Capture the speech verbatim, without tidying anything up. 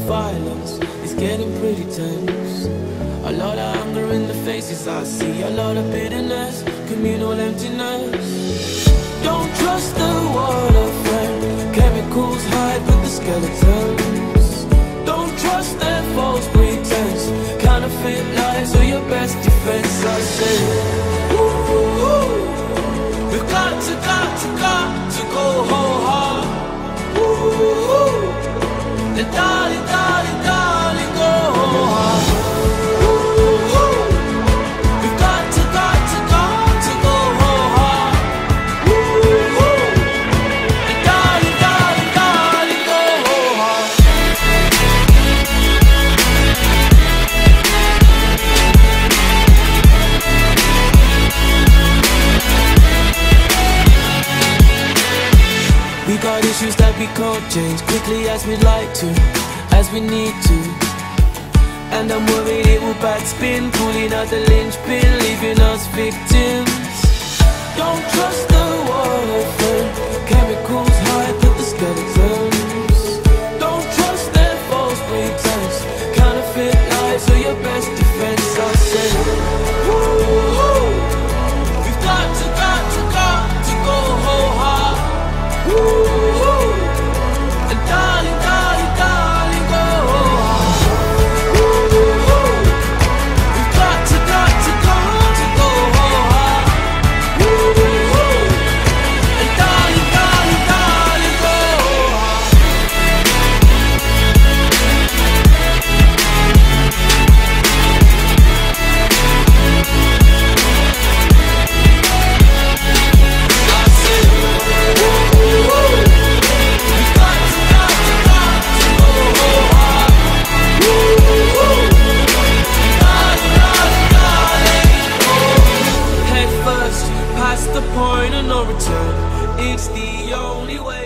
violence is getting pretty tense. A lot of anger in the faces I see, a lot of bitterness, communal emptiness. Don't trust the water, friend. Chemicals hide with the skeletons. Don't trust their false pretense. Counterfeit lies are your best defense. I say, ooh, we've got to, got to, got to go whole hard. Ooh, and darling, darling, darling, go whole hard. Ooh, we've got to, got to, got to go whole hard. Ooh, and darling, darling, darling, go whole hard. We got issues that we can't change quickly as we'd like to, as we need to. And I'm worried it will backspin, pulling out the linchpin, leaving us victims. Don't trust the water, friend. Chemicals hide with the skeletons. Don't trust their false pretense. Counterfeit lies are your best defense. I say, woo-hoo, we've got to, got to, got to go whole hard. Woo-hoo, and darling, darling, darling, go hard. Woo-hoo, we've got to, got to, got to go hard. Woo-hoo, and darling, darling, darling, go hard. I said, woo-hoo, we've got to, got to, got to go hard. Woo-hoo, darling, darling, darling, go. Head first, past the point of no return. It's the only way.